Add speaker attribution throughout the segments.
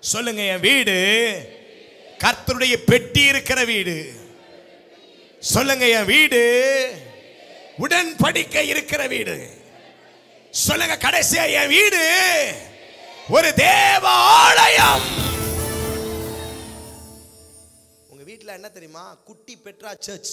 Speaker 1: சொல்லுங்க, என் வீடு கர்த்தருடைய பெட்டி இருக்கிற வீடு. சொல்லுங்க, என் வீடு உடன்படிக்கை இருக்கிற வீடு. சொல்லுங்க கடைசியா, என் வீடு ஒரு தேவ ஆலயம். உங்க வீட்டுல என்ன தெரியுமா? குட்டி பெட்ரா சர்ச்.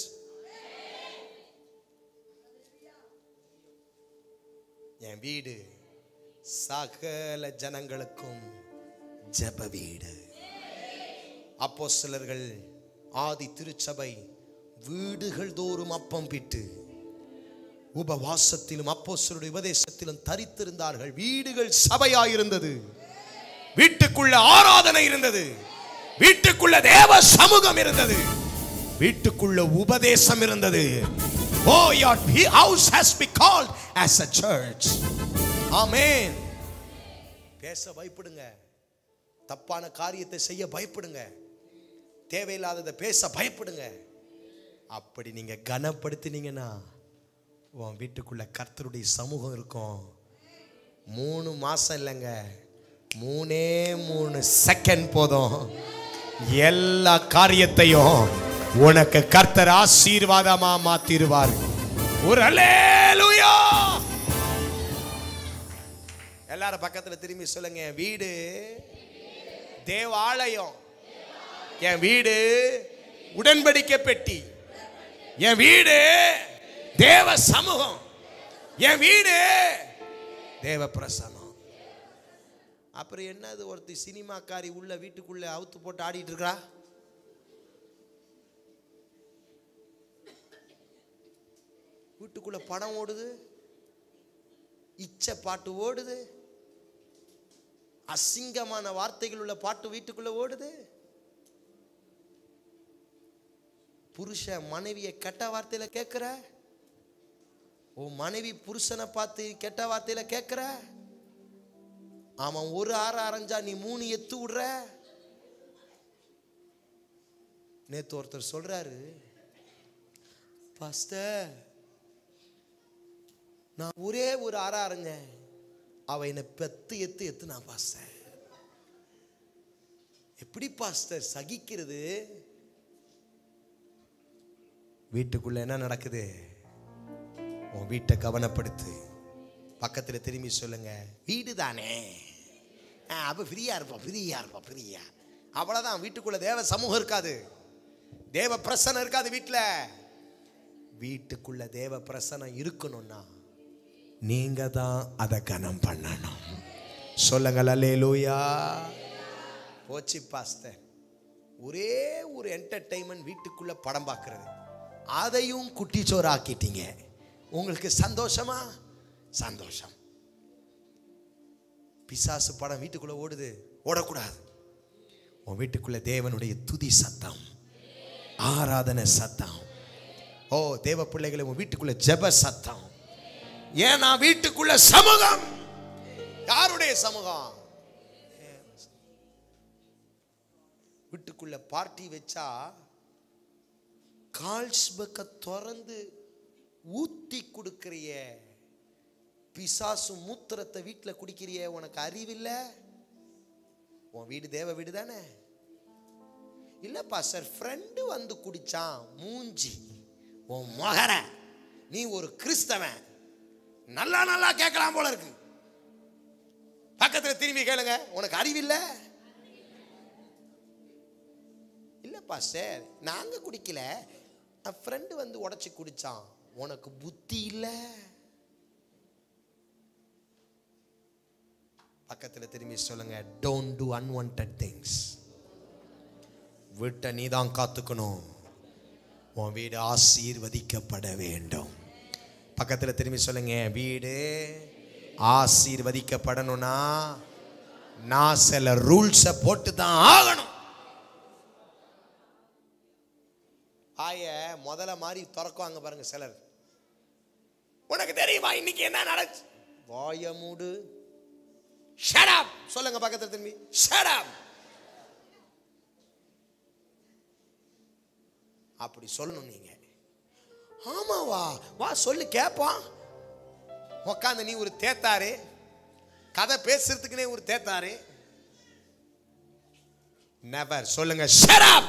Speaker 1: என் வீடு சகல ஜனங்களுக்கும் ஜெப வீடு. அப்போஸ்தலர்கள் ஆதி திருச்சபை வீடுகள் தோறும் அப்பம் பிட்டு உபவாசத்திலும் அப்போஸ்தலருடைய உபதேசத்திலும் தரித்திருந்தார்கள். வீடுகள் சபையாயிருந்தது. வீட்டுக்குள்ள ஆராதனை இருந்தது. வீட்டுக்குள்ள தேவ சமூகம் இருந்தது. வீட்டுக்குள்ள உபதேசம் இருந்தது. Oh, your house has been called as a church. Amen. பேச பயப்படுங்க. தப்பான காரியத்தை செய்ய பயப்படுங்க. தேவையில்லாததை பேச பயப்படுங்க. அப்படி நீங்க கனப்படுத்தினீங்கன்னா உன் வீட்டுக்குள்ள கர்த்தருடைய சமூகம் இருக்கும். 3 மாசம் இல்லைங்க, 3 செகண்ட் போதும். எல்லா காரியத்தையும் உனக்கு கர்த்தர் ஆசீர்வாதமா மாத்திடுவார். ஒரு அல்லேலூயா. எல்லாரும் பக்கத்துல திரும்பி சொல்லுங்க, என் வீடு தேவாலயம், என் வீடு உடன்படிக்கை பெட்டி, என் வீடு தேவ சமூகம், என் வீடு தேவ பிரசன்னம். அப்புறம் என்னது, ஒருத்தி சினிமாக்காரி உள்ள வீட்டுக்குள்ள அவுத்து போட்டு ஆடிட்டு இருக்கா. வீட்டுக்குள்ள படம் ஓடுது, இச்ச பாட்டு ஓடுது, அசிங்கமான வார்த்தைகள் உள்ள பாட்டு வீட்டுக்குள்ள ஓடுது. புருஷ மனைவியை கெட்ட வார்த்தையில கேட்கிற, உன் மனைவி புருஷனை பார்த்து கெட்ட வார்த்தையில கேட்கிற. அவன் ஒரு ஆறு அரைஞ்சா நீ 3 எத்து விடுற. நேத்து ஒருத்தர் சொல்றாரு, பாஸ்டர் நான் ஒரே ஒரு ஆறு அரைஞ்சேன், அவ என்னை பெத்து எத்து நான் பாஸ்டர். எப்படி பாஸ்டர் சகிக்கிறது? வீட்டுக்குள்ள என்ன நடக்குது? உன் வீட்டை கவனப்படுத்து. பக்கத்தில் திரும்பி சொல்லுங்க, வீடு தானே, அப்ப ஃப்ரீயா இருப்பா, ஃப்ரீயா. அவ்வளவுதான். வீட்டுக்குள்ள தேவ சமூகம் இருக்காது, தேவ பிரசனம் இருக்காது. வீட்டுக்குள்ள தேவ பிரசனம் இருக்கணும்னா நீங்க தான் அதை கனம் பண்ணணும். சொல்லுங்க அல்லேலூயா. போச்சு பாஸ்டர், ஒரே ஒரு என்டர்டைன்மெண்ட் வீட்டுக்குள்ள படம் பார்க்கறது, அதையும் குட்டிச்சோறு ஆக்கிட்டீங்க. உங்களுக்கு சந்தோஷமா? சந்தோஷம். பிசாசு படம் வீட்டுக்குள்ள ஓடுது, ஓடக்கூடாது. உன் வீட்டுக்குள்ள தேவனுடைய துதி சத்தம், ஆராதனை சத்தம். ஓ தேவ பிள்ளைகளை, உன் வீட்டுக்குள்ள ஜெப சத்தம். ஏன்னா வீட்டுக்குள்ள சமூகம். யாருடைய சமூகம்? வீட்டுக்குள்ள பார்ட்டி வச்சா கால்ஸ்பக்க திறந்து ஊத்தி கொடுக்கிறிய, பிசாசு மூத்திரத்தை வீட்டில் குடிக்கிறிய, உனக்கு அறிவில்ல? உன் வீடு தேவ வீடு தானே? இல்லப்பா சார், ஃப்ரெண்டு வந்து குடிச்சான், மூஞ்சி உன் மகர, நீ ஒரு கிறிஸ்தவன், நல்லா கேட்கலாம் போல இருக்கு. பக்கத்தில் திரும்பி கேளுங்க, உனக்கு அறிவில்லை? இல்லப்பா சார், நாங்க குடிக்கல, ஃப்ரெண்டு வந்து உடைச்சு குடிச்சான், உனக்கு புத்தி இல்லை. பக்கத்தில் திரும்பி சொல்லுங்க, டோன்ட் டு அன்வான்டட் திங்ஸ். வீட்டை நீ தான் காத்துக்கணும். உன் வீடு ஆசீர்வதிக்கப்பட வேண்டும். பக்கத்தில் திரும்பி சொல்லுங்க, வீடு ஆசீர்வதிக்கப்படணும்னா நான் சில ரூல்ஸை போட்டு தான் ஆகணும். ஆய முதல்ல மாதிரி திறக்குவாங்க பாருங்க சிலர். உனக்கு தெரியுமா இன்னைக்கு என்ன நடந்துச்சு? வாய மூடு. Shut up. சொல்லுங்க பக்கத்துல திரும்பி, ஷட் அப். அப்படி சொல்லணும் நீங்க. ஆமாவா, வா சொல்லு கேட்பான். உக்காந்து நீ ஒரு தேத்தாரு, கதை பேசுறதுக்குனே ஒரு தேத்தாரு, நெவர். சொல்லுங்க, ஷட் அப்.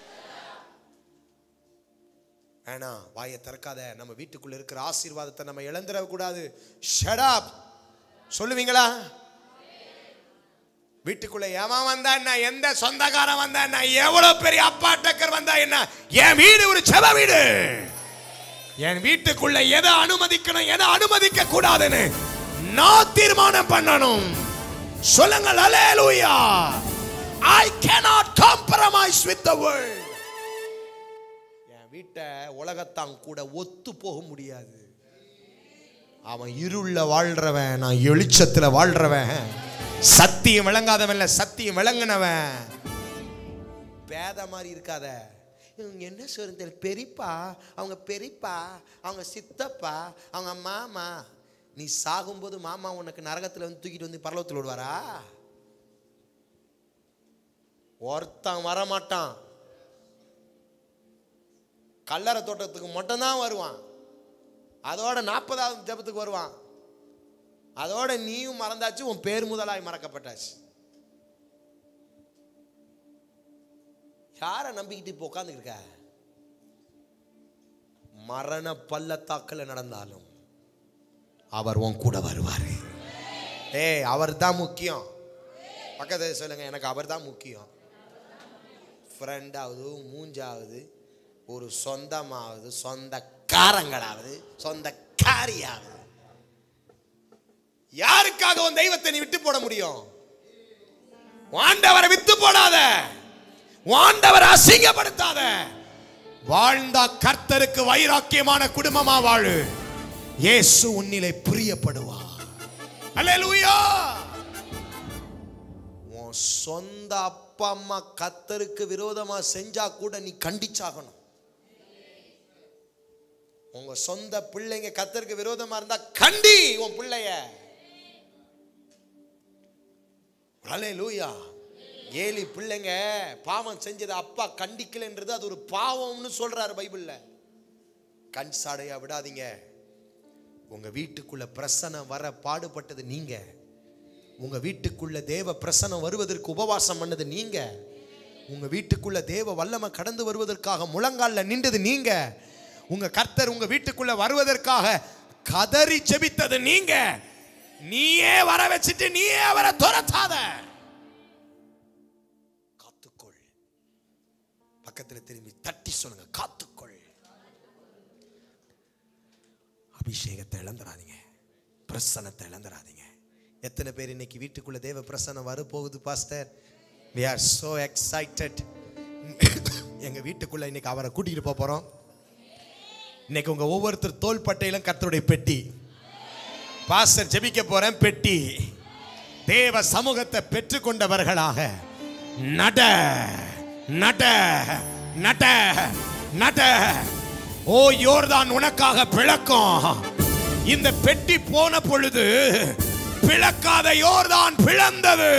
Speaker 1: வேணா, வாயை திறக்காத. நம்ம வீட்டுக்குள்ள இருக்கிற ஆசீர்வாதத்தை நம்ம இழந்துட கூடாது. Shut up. சொல்லுவீங்களா? வீட்டுக்குள்ள எவன் வந்தா என்ன, எந்த சொந்தக்காரன் வந்தா என்ன, எவ்வளவு பெரிய அப்பா டக்கர் வந்தா என்ன, என் வீடு ஒரு செப வீடு. என் வீட்டுக்குள்ள எதை அனுமதிக்கணும், எதை அனுமதிக்க கூடாதுன்னு நான் தீர்மானம் பண்ணணும். சொல்லுங்க ஹல்லேலூயா. I cannot compromise with the world. என் வீட்டை உலகத்தான் கூட ஒத்து போக முடியாது. அவன் இருள்ல வாழ்றவன், நான் வெளிச்சத்துல வாழ்றவன். சத்தியம் விளங்காதவன் இல்ல, சத்தியம் விளங்குனவன். பேத மாதிரி இருக்காத. என்ன சொல்றது, பெரியப்பா, அவங்க பெரியப்பா, அவங்க சித்தப்பா, அவங்க மாமா. நீ சாகும்போது மாமா உனக்கு நரகத்தில் வந்து தூக்கிட்டு வந்து பரலோகத்தில் விடுவாரா? ஒருத்தன் வரமாட்டான். கல்லறை தோட்டத்துக்கு மட்டும்தான் வருவான். அதோட 40வது ஜெபத்துக்கு வருவான். அதோட நீயும் மறந்தாச்சு, உன் பேர் முதலாய் மறக்கப்பட்டாச்சு. யாரை நம்பிக்கிட்டு இப்போ உட்காந்துருக்க? மரண பள்ளத்தாக்கில் நடந்தாலும் அவர் உன் கூட வருவார். அவர் தான் முக்கியம். பக்கத்தில் சொல்லுங்க, எனக்கு அவர் தான் முக்கியம். ஃப்ரெண்டாவது, மூஞ்சாவது, ஒரு சொந்தமாவது, சொந்தக்காரங்களாவது, சொந்தக்காரியாவது, யாருக்காக உன் தெய்வத்தை நீ விட்டு போட முடியும்? ஆண்டவரை விட்டு போடாத, ஆண்டவரை அசிங்கப்படுத்தாத. வாழ்ந்தா கர்த்தருக்கு வைராக்கியமான குடும்பமா வாழு. இயேசு உன்னிலே பிரியப்படுவார். அல்லேலூயா. உன் சொந்த அப்பா அம்மா கர்த்தருக்கு விரோதமா செஞ்சா கூட நீ கண்டிச்சாகணும். உங்க சொந்த பிள்ளைங்க கர்த்தருக்கு விரோதமா இருந்தா கண்டி உன் பிள்ளைய. அல்லேலூயா. ஏலி பிள்ளைங்க பாவம் செஞ்சது அப்பா கண்டிக்கலன்றது அது ஒரு பாவம்னு சொல்றாரு பைபிள்ல. கண் சாடையா விடாதீங்க. உங்க வீட்டுக்குள்ள பிரசனம் வர பாடுபட்டது நீங்க. உங்க வீட்டுக்குள்ள தேவ பிரசனம் வருவதற்கு உபவாசம் பண்ணது நீங்க. உங்க வீட்டுக்குள்ள தேவ வல்லமை கடந்து வருவதற்காக முழங்கால்ல நின்றது நீங்க. உங்க கர்த்தர் உங்க வீட்டுக்குள்ள வருவதற்காக கதறி ஜெபித்தது நீங்க. நீயே வர வச்சிட்டு நீயே அவரை துரத்தாத. காத்துக்கொள். பக்கத்துல திரும்பி தட்டி சொல்லுங்க, காத்துக்கொள். அபிஷேகத்தை இழந்துடாதீங்க, பிரசன்னத்தை இழந்துடாதீங்க. எத்தனை பேர் இன்னைக்கு வீட்டுக்குள்ள தேவ பிரசன்னம் வர போகுது pastor? we are so excited. எங்க வீட்டுக்குள்ள இன்னைக்கு அவரை கூட்டிட்டு போறோம். இன்னைக்கு உங்க ஒவ்வொருத்தர் தோள்பட்டையிலும் கர்த்தருடைய பெட்டி. பாஸ்டர் ஜெபிக்க போறேன், பெட்டி. தேவ சமூகத்தை பெற்றுக்கொண்டவர்களாக நட நட நட நட. ஓ யோர்தான் உனக்காக பிளக்கும். இந்த பெட்டி போன பொழுது பிளக்காத யோர்தான் பிளந்தது.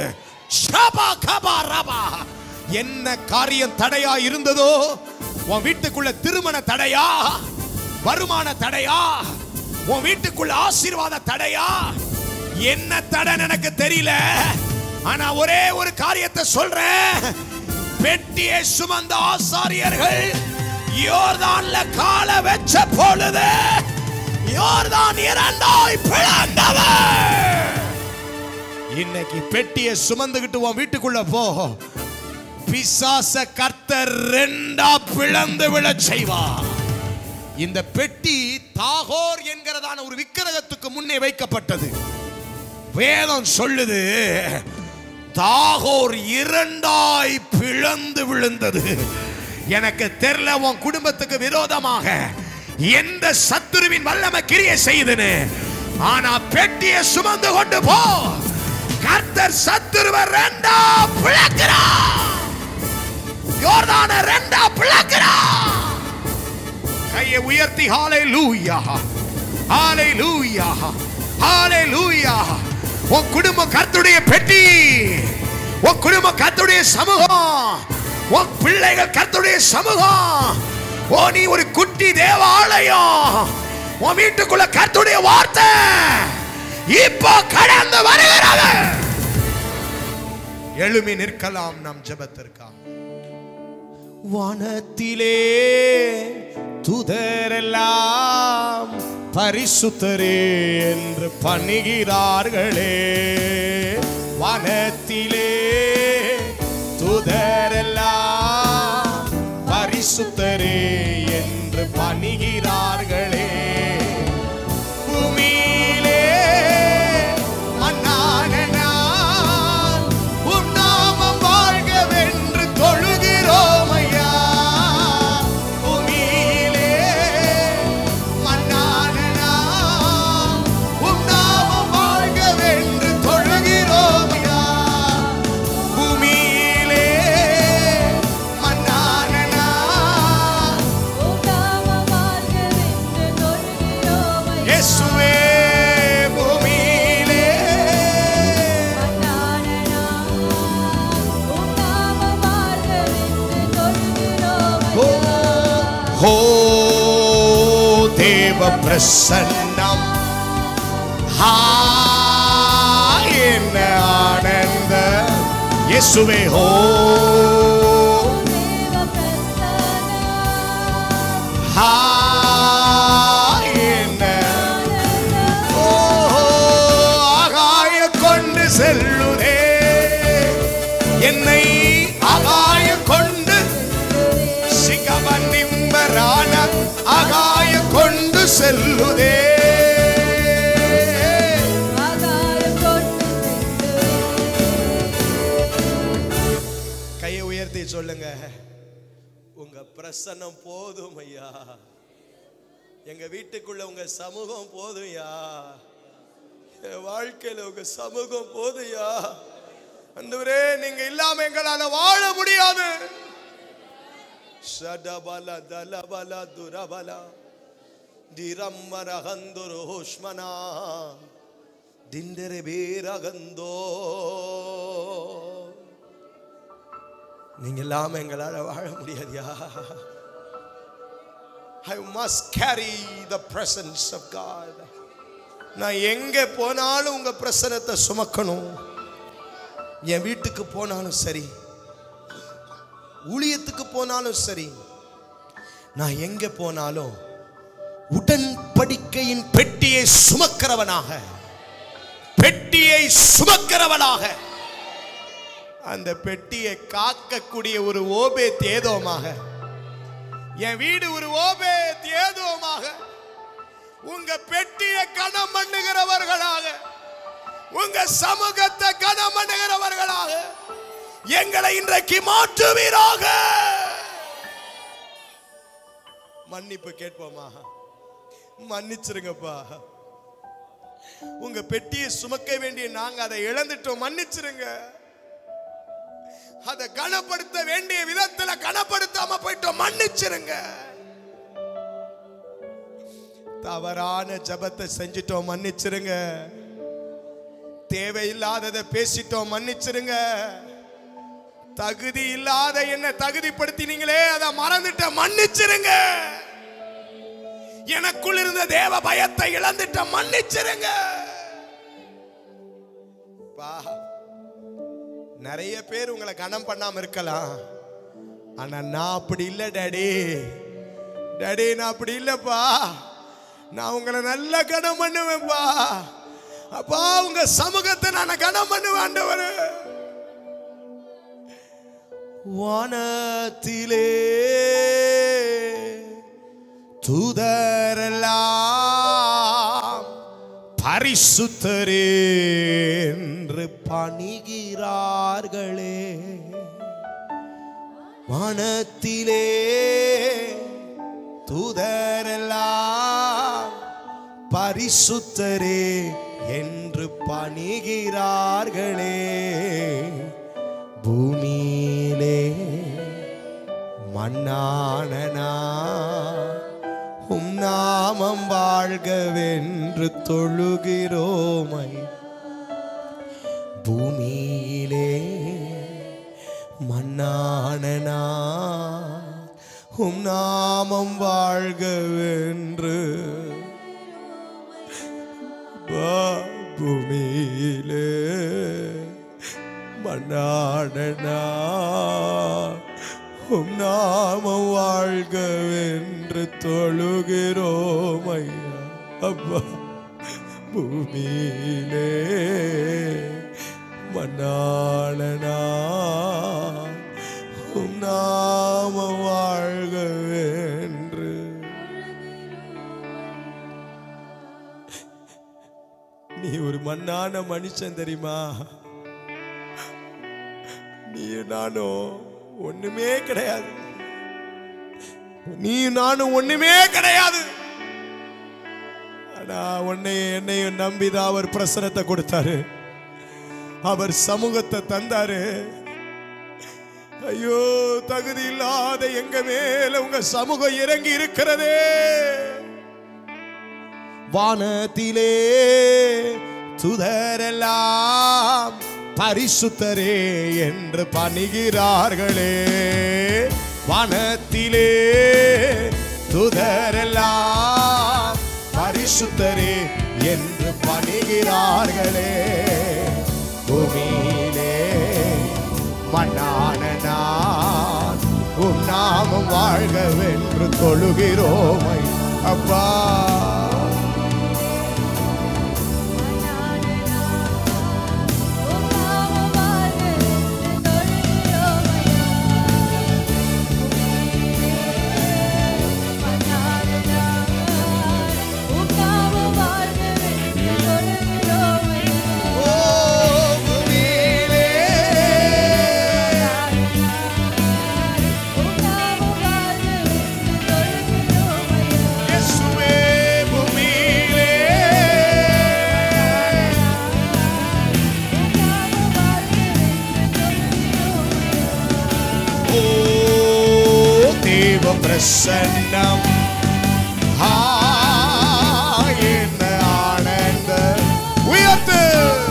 Speaker 1: ஷபா கபா ரபா. என்ன காரியம் தடையா இருந்ததோ, உன் வீட்டுக்குள்ள திருமண தடையா, வருமான தடையா, உன் வீட்டுக்குள்ள ஆசீர்வாத தடையா, என்ன தடை எனக்கு தெரியல. ஆனா ஒரே ஒரு காரியத்தை சொல்றேன். பெட்டியை சுமந்த ஆசாரியர்கள் யோர்தான்ல கால வச்ச பொழுது யோர்தான் இரண்டாய் பிளந்தவர். இன்னைக்கு பெட்டியை சுமந்துகிட்டு உன் வீட்டுக்குள்ள போ. பிசாச கர்த்தர் ரெண்டா பிளந்து விழச் செய்வார். இந்த பெட்டி தாகோர் என்கிறதான ஒரு விக்கிரகத்துக்கு முன்னே வைக்கப்பட்டது. வேதம் சொல்லுது, தாகோர் இரண்டாய் பிளந்து விழுந்தது. எனக்கு தெரியல உன் குடும்பத்துக்கு விரோதமாக எந்த சத்துருவின் வல்லமை கிரியை செய்யுதுன்னு. ஆனா பெட்டியை சுமந்து கொண்டு போ. கர்த்தர் சத்துருவை ரெண்டா பிளக்கிறார். யோர்தானை ரெண்டா பிளக்கிறார். கையை உயர்த்தி ஹalleluya ஹalleluya ஹalleluya. உன் குடும்பம் கர்த்தருடைய பெட்டி. உன் குடும்பம் கர்த்தருடைய சமூகம். உன் பிள்ளைகள் கர்த்தருடைய சமூகம். ஓ நீ ஒரு குட்டி தேவாலயம். உன் வீட்டுக்குள்ள கர்த்தருடைய வார்த்தை இப்போ கடந்து வருகிறது. எழுமி நிற்கலாம் நம் ஜெபத்திற்காக. வானத்திலே தூதரெல்லாம் பரிசுத்தரே என்று பணிகிறார்களே. வானத்திலே தூதரெல்லாம் பரிசுத்தரே என்று பணிகிறார்களே. பூமியிலே மண்ணான நான் உம் நாமம் வாழ்கவென்று தொழுகிறோம் ஐயா. பூமியிலே மண்ணான நான் உம் நாமம் வாழ்கவென்று தொழுகிறோம் ஐயா. பூமியிலே மண்ணான நான் உம் நாமம் வாழ்கவென்று தொழுகிறோம் ஐயா. இயேசுவே பூமியிலே மண்ணான நான் உம் நாமம் வாழ்கவென்று தொழுகிறோம் ஐயா. ஓ தேவ பிரசன்னம் என்ன ஆனந்த இயேசுவே. ஓ
Speaker 2: தேவ பிரசன்னம்
Speaker 1: என்ன ஆகாய கொண்டு செல்லுதே என்னை. ஆகாய கொண்டு சிகவனிம்பரான ஆகாய கொண்டு செல்லுதே.
Speaker 2: ஆகாயம் கொண்டு
Speaker 1: கையை உயர்த்தி சொல்லுங்க, உங்க பிரசன்னம் போதும் ஐயா. எங்க வீட்டுக்குள்ள உங்க சமூகம் போதும்யா. என் வாழ்க்கையில உங்க சமூகம் போதும்யா. ஆண்டவரே, நீங்க இல்லாம எங்களால வாழ முடியாது. ஷடபல தலபல துரபல திரம்மரகந்துரு ஹோஷ்மனா திண்டரே பேரகந்தோ. நீங்க இல்லாம எங்களால வாழ முடியாதுயா. I must carry the presence of God. நான் எங்க போனாலும் உங்க பிரசன்னத்தை சுமக்கணும். என் வீட்டுக்கு போனாலும் சரி, ஊழியத்துக்கு போனாலும் சரி, நான் எங்க போனாலும் உடன்படிக்கையின் பெட்டியை சுமக்கிறவனாக, பெட்டியை சுமக்கிறவனாக, அந்த பெட்டியை காக்கக்கூடிய ஒரு ஓபேத் ஏதோமாக, என் வீடு ஒரு ஓபேத் ஏதோமாக, உங்க பெட்டியை கனம் பண்ணுகிறவர்களாக, உங்க சமூகத்தை கனம் பண்ணுகிறவர்களாக எங்களை இன்றைக்கு மாற்றுவீராக. மன்னிப்பு கேட்போமா? மன்னிச்சிருங்கப்பா. உங்க பெட்டியை சுமக்க வேண்டிய நாங்க அதை இழந்துட்டோம், மன்னிச்சிருங்க. அதை கனப்படுத்த வேண்டிய விதத்துல கனப்படுத்தாம போயிட்டோம், மன்னிச்சிருங்க. தவறான ஜபத்தை செஞ்சிட்டோம், மன்னிச்சிருங்க. தேவையில்லாததை பேசிட்டோம், மன்னிச்சிருங்க. தகுதி இல்லாத என்ன தகுதிப்படுத்தினீங்களே, அதை மறந்துட்ட, மன்னிச்சிருங்க. எனக்குள் இருந்த தேவ பயத்தை இழந்துட்ட, மன்னிச்சிருங்க. நிறைய பேர் உங்களை கனம் பண்ணாம இருக்கலாம், ஆனா நான் அப்படி இல்லை டாடி. டாடி, நான் அப்படி இல்லப்பா. நான் உங்களை நல்லா கனம் பண்ணுவேன்ப்பா. அப்பா, உங்க சமூகத்தை நான் கனம் பண்ணுவேன் ஆண்டவரே. வானத்திலே தூதரெல்லாம் பரிசுத்தரே என்று பணிகிறார்களே. வானத்திலே தூதரெல்லாம் பரிசுத்தரே என்று பணிகிறார்களே. பூமியிலே மண்ணான நான் உம் நாமம் வாழ்கவென்று தொழுகிறோமை. பூமியிலே மண்ணான நான் உம் நாமம் வாழ்கவென்று. பூமியிலே மன்னாடனா உம் நாமம் வாழ்கவென்று தொழுகிறோம் ஐயா. அப்பா பூமியிலே மன்னாடனா உம் நாமம் வாழ்கவென்று. நீ ஒரு மண்ணான மனுஷன் தெரியுமா? நீ நானும் ஒண்ணுமே கிடையாது. நீ நானும் ஒண்ணுமே கிடையாது. ஆனா என்னையும் நம்பிதான் அவர் பிரசனத்தை கொடுத்தாரு, அவர் சமூகத்தை தந்தாரு. ஐயோ, தகுதி இல்லாத எங்க மேல உங்க சமூகம் இறங்கி இருக்கிறதே. வானத்திலே துதரெல்லாம் பரிசுத்தரே என்று பணிகிறார்களே. வானத்திலே துதரெல்லாம் பரிசுத்தரே என்று பணிகிறார்களே. பூமியிலே மண்ணான நான் உம் நாமம் வாழ்கவென்று தொழுகிறோம் அப்பா. பிரசன்னம் என்ன ஆனந்த உயர்த்து.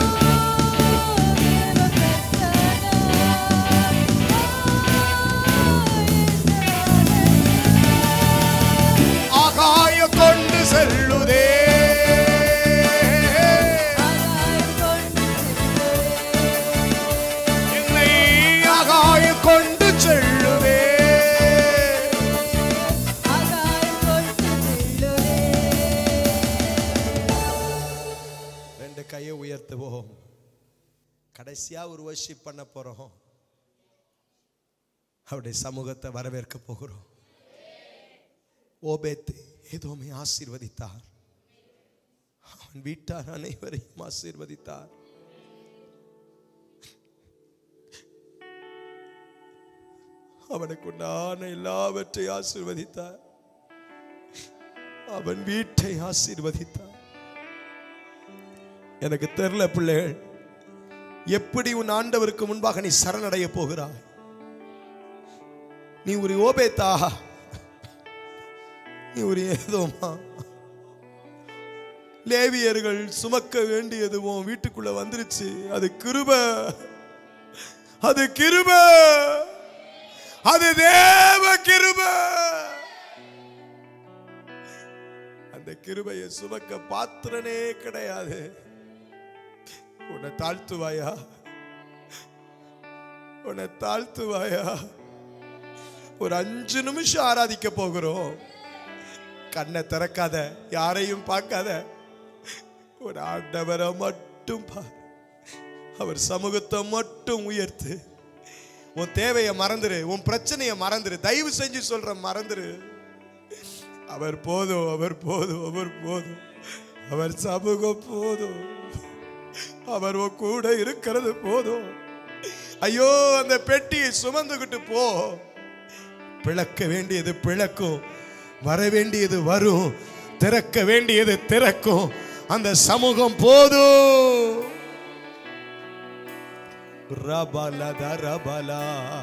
Speaker 1: ஆகாய கொண்டு செல்லுதே, என்னை ஆகாய கொண்டு செல்லுதே. கையை உயர்த்துவோம். கடைசியா ஒரு வர்ஷிப் பண்ண போறோம். அவருடைய சமூகத்தை வரவேற்க போகிறோம். ஓபேத் ஏதோமை ஆசீர்வதித்தார், அவன் வீட்டார் அனைவரையும் ஆசீர்வதித்தார். அவனுக்கு உண்டான எல்லாவற்றையும் ஆசீர்வதித்தார், அவன் வீட்டை ஆசீர்வதித்தார். எனக்கு தெரியல பிள்ளைகள், எப்படி உன் ஆண்டவருக்கு முன்பாக நீ சரணடைய போகிறாய்? நீ ஒரு ஓபேத்தா, நீ ஒரு ஏதோமா? லேவியர்கள் சுமக்க வேண்டியது உன் வீட்டுக்குள்ள வந்துருச்சு. அது கிருபை, அது கிருபை, அது தேவ கிருபை. அந்த கிருபையை சுமக்க பாத்திரனே கிடையாது. உன்னை தாழ்த்துவாயா? உன்னை தாழ்த்துவாயா? ஒரு 5 நிமிஷம் ஆராதிக்க போகிறோம். கண்ணை திறக்காத, யாரையும் பார்க்காத, ஒரு ஆண்டவரை மட்டும் பார். அவர் சமூகத்தை மட்டும் உயர்த்து. உன் தேவையை மறந்துரு, உன் பிரச்சனையை மறந்துரு, தயவு செஞ்சு சொல்ற மறந்துரு. அவர் போதும், அவர் போதும், அவர் போதும், அவர் சமூகம் போதும், அவர் கூட இருக்கிறது போதும். ஐயோ, அந்த பெட்டியை சுமந்துகிட்டு போ. பிளக்க வேண்டியது பிளக்கும், வர வேண்டியது வரும், திறக்க வேண்டியது திறக்கும். அந்த சமூகம் போதும். ரபல தரபலா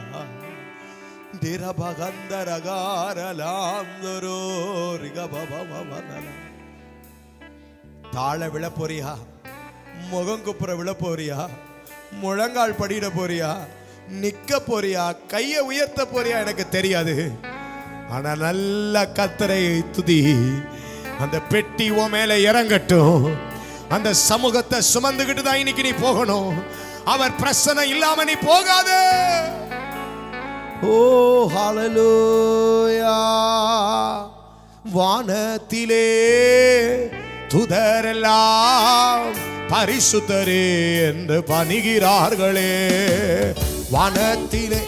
Speaker 1: தாழ விழ போறியா? முகம் குப்புற விழ போறியா? முழங்கால் படியிட போறியா? நிக்க போறியா? கையை உயர்த்த போறியா? எனக்கு தெரியாது. ஆனா நல்ல கர்த்தரை துதி. அந்த பெட்டி உன் மேல இறங்கட்டும். அந்த சமூகத்தை சுமந்துகிட்டு தான் இன்னைக்கு நீ போகணும். அவர் பிரசன்னம் இல்லாம நீ போகாதே. ஓ ஹல்லேலூயா. வானத்திலே துதரெல்லாம் பரிசுத்தரே என்று பணிகிறார்களே. வானத்திலே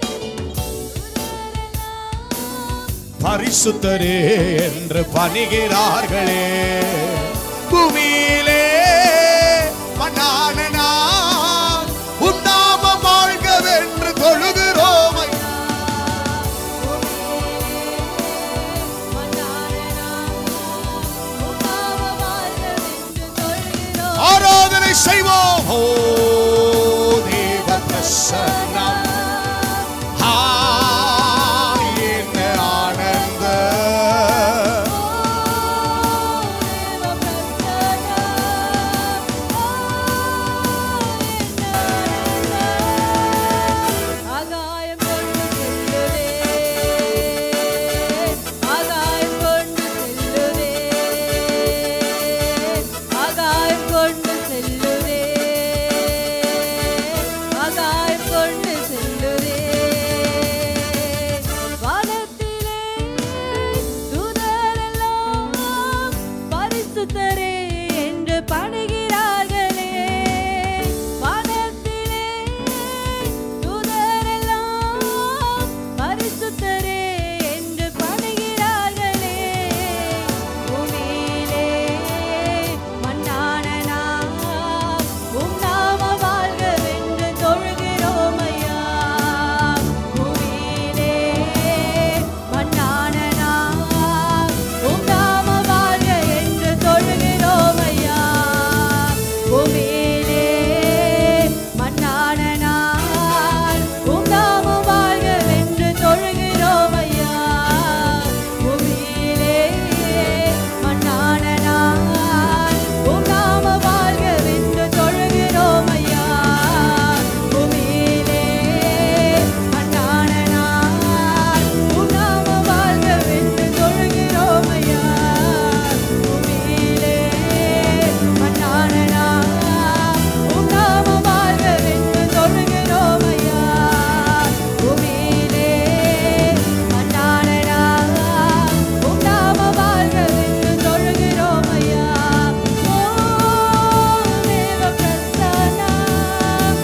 Speaker 1: பரிசுத்தரே என்று பணிகிறார்களே. பூமியிலே மண்ணான நாம் உம் நாமம் வாழ்கவென்று தொழுகிறோம். ஆராதனை செய்வோம். ஓ தேவ பிரசன்னம் என்ன ஆனந்தம்.
Speaker 2: ஆகாயம் கொண்டு செல்லுதே, ஆகாயம் கொண்டு செல்லுதே, ஆகாயம் கொண்டு செல்லுதே, ஆகாயம் கொண்டு செல்லுதே. வானத்திலே தூதரெல்லாம் பரிசுத்தரே என்று பணிகிறார்களே. வானத்திலே தூதரெல்லாம் பரிசுத்தரே என்று பணிகிறார்களே. பூமியிலே மண்ணான நாம் உம் நாம வாழ்கவென்று தொழுகிறோம் ஐயா. பூமியிலே மண்ணான நாம் உம் நாம வாழ்க என்று தொழுகிறோம் ஐயா. பூமியிலே மண்ணான நாம் உம் நாம வாழ்கவென்று தொழுகிறோம் ஐயா. பூமியிலே மண்ணான நாம் உம் நாம வாழ்கவென்று தொழுகிறோம் ஐயா. பூமியிலே மண்ணான நாம் உம் நாம வாழ்கவென்று தொழுகிறோம் ஐயா. பூமியிலே மண்ணான நாம் உம் நாம வாழ்கவென்று தொழுகிறோம் ஐயா. பூமியிலே மண்ணான நாம் உம் நாம வாழ்கவென்று தொழுகிறோம் ஐயா. ஓ தேவ பிரசன்னம்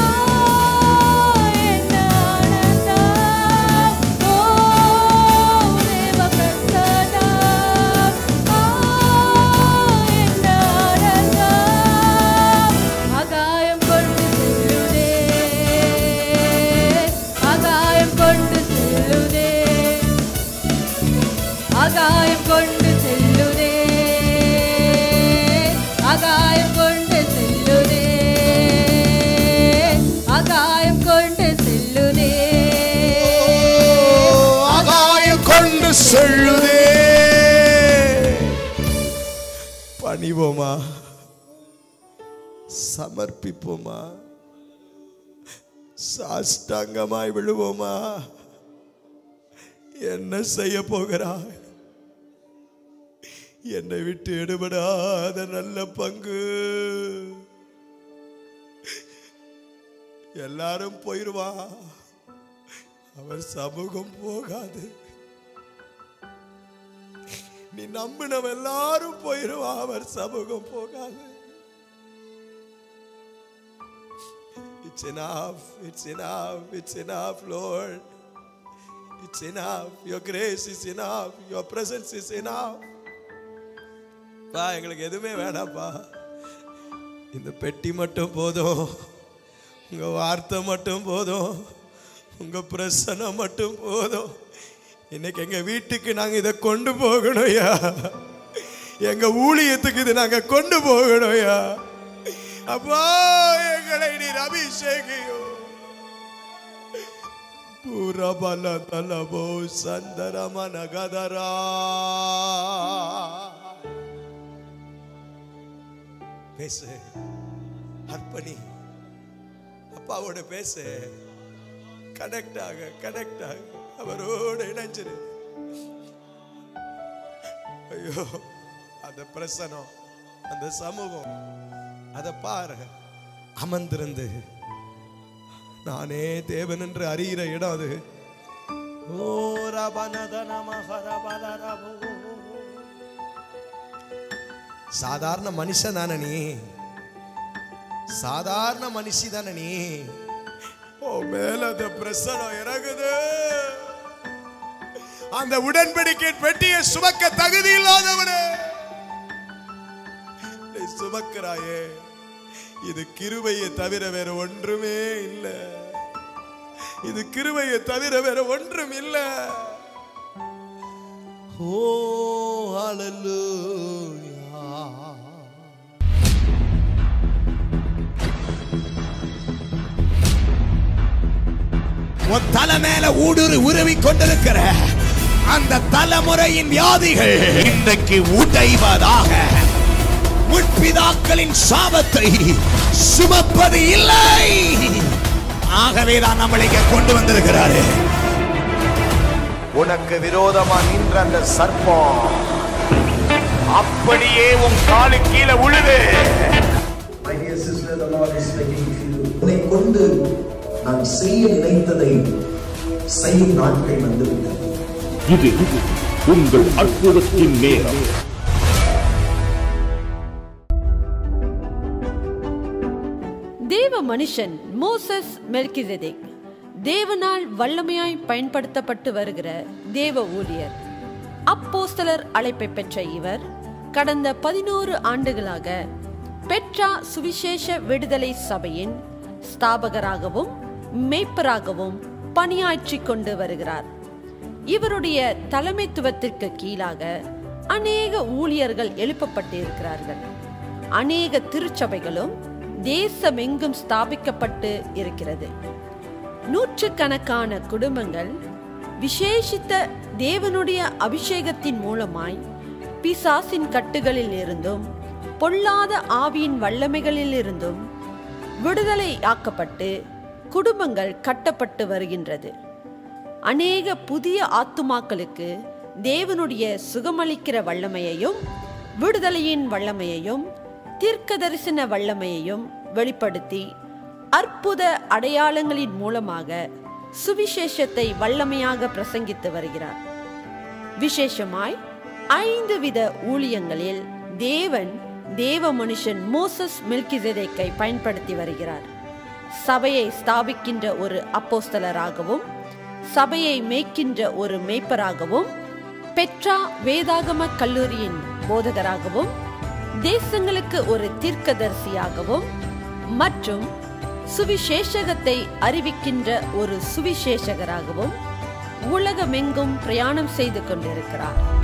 Speaker 2: என்ன ஆனந்தம். ஓ தேவ பிரசன்னம் என்ன ஆனந்தம். ஆகாயம் கொண்டு செல்லுதே, ஆகாயம் கொண்டு செல்லுதே, ஆகாயம் கொண்டு செல்லுதே, ஆகாயம் கொண்டு செல்லுதே, ஆகாயம் கொண்டு செல்லுதே.
Speaker 1: ஆகாயம் கொண்டு செல்லுதே. பணிவோமா, சமர்ப்பிப்போமா, சாஷ்டாங்கமாய் விழுவோமா. என்ன செய்ய போகிறாய்? என்னை விட்டு எடுபடாத நல்ல பங்கு. எல்லாரும் போயிருவா, அவர் சமூகம் போகாது. நீ நம்பினவ எல்லாரும் போயிருவா, அவர் சமூகம் போகாது. It's enough, it's enough, it's enough, Lord. It's enough. Your grace is enough. Your presence is enough. பா, எங்களுக்கு எதுவுமே வேணாப்பா. இந்த பெட்டி மட்டும் போதும், உங்க வார்த்தை மட்டும் போதும், உங்க பிரசன்னம் மட்டும் போதும். இன்னைக்கு எங்க வீட்டுக்கு நாங்க இதை கொண்டு போகணும்யா. எங்க ஊழியத்துக்கு இதை நாங்க கொண்டு போகணும்யா. அப்பா, எங்களை நீர் அபிஷேகியோ. பூரபல தலபோ சந்தரமன கதரா. பேசு, அர்ப்பணி, அப்பாவோட பேசு. கனெக்ட் ஆக, கனெக்ட் ஆக, அவரோட இணைஞ்சிரு. ஐயோ, அந்த பிரசனம், அந்த சமூகம், அதை பாரு. அமர்ந்திருந்து நானே தேவன் என்று அறிகிற இடம் அது. சாதாரண மனுஷன் தானே நீ, சாதாரண மனுஷி தானே நீ. ஓ மேல அந்த பிரசனம் இறங்குது. அந்த உடன்படிக்கை பெட்டியை சுமக்க தகுதி இல்லாதவனே நீ சுமக்கிறாயே. இது கிருபையை தவிர வேற ஒன்றுமே இல்லை. இது கிருபையை தவிர வேற ஒன்றும் இல்லை. ஓ ஹல்லேலூயா. உன் தலை மேல ஊடுருவி உருவி கொண்டிருக்கிற அந்த தலைமுறையின் வியாதிகள் இன்றைக்கு உடைவதாக. முற்பிதாக்களின் சாபத்தை சுமப்பது இல்லை. ஆகவேதான் நம்மளை கொண்டு வந்திருக்கிறாரு.
Speaker 3: உனக்கு விரோதமா நின்ற அந்த சர்ப்பம் அப்படியே உன் காலு கீழே உழுது.
Speaker 4: My dear sister, the Lord is speaking to you. உன்னை கொண்டு நான் செய்ய நினைத்ததை செய்யும் நாட்கள் வந்துவிட்டது.
Speaker 5: இது உங்கள் அற்புதத்தின் நேரம்.
Speaker 2: தேவ மனுஷன் மோசஸ் மெல்கிசேதேக் தேவனால் வல்லமையாய் பயன்படுத்தப்பட்டு வருகிற தேவ ஊழியர். அப்போஸ்தலர் அழைப்பை பெற்ற இவர் கடந்த 11 ஆண்டுகளாக பெட்ரா சுவிசேஷ விடுதலை சபையின் ஸ்தாபகராகவும் மேய்ப்பராகவும் பணியாற்றிக் கொண்டு வருகிறார். இவருடைய தலைமைத்துவத்திற்கு கீழாக அநேக ஊழியர்கள் எழுப்பப்பட்டு இருக்கிறார்கள். அநேக திருச்சபைகளும் தேசமெங்கும் ஸ்தாபிக்கப்பட்டு இருக்கிறது. நூற்றுக்கணக்கான குடும்பங்கள் விசேஷித்த தேவனுடைய அபிஷேகத்தின் மூலமாய் பிசாசின் கட்டுகளில் இருந்தும் பொல்லாத ஆவியின் வல்லமைகளில் இருந்தும் விடுதலை ஆக்கப்பட்டு குடும்பங்கள் கட்டப்பட்டு வருகின்றது. அநேக புதிய ஆத்துமாக்களுக்கு தேவனுடைய சுகமளிக்கிற வல்லமையையும் விடுதலையின் வல்லமையையும் தீர்க்கதரிசன வல்லமையையும் வெளிப்படுத்தி அற்புத அடையாளங்களின் மூலமாக சுவிசேஷத்தை வல்லமையாக பிரசங்கித்து வருகிறார். விசேஷமாய் 5 வித ஊழியங்களில் தேவன் தேவ மனுஷன் மோசஸ் மெல்கிசேதேக்கை பயன்படுத்தி வருகிறார். சபையை ஸ்தாபிக்கின்ற ஒரு அப்போஸ்தலராகவும், சபையை மேய்க்கின்ற ஒரு மேய்ப்பராகவும், பெட்ரா வேதாகம கல்லூரியின் போதகராகவும், தேசங்களுக்கு ஒரு தீர்க்கதரிசியாகவும் மற்றும் சுவிசேஷகத்தை அறிவிக்கின்ற ஒரு சுவிசேஷகராகவும் உலகமெங்கும் பிரயாணம் செய்து கொண்டிருக்கிறார்.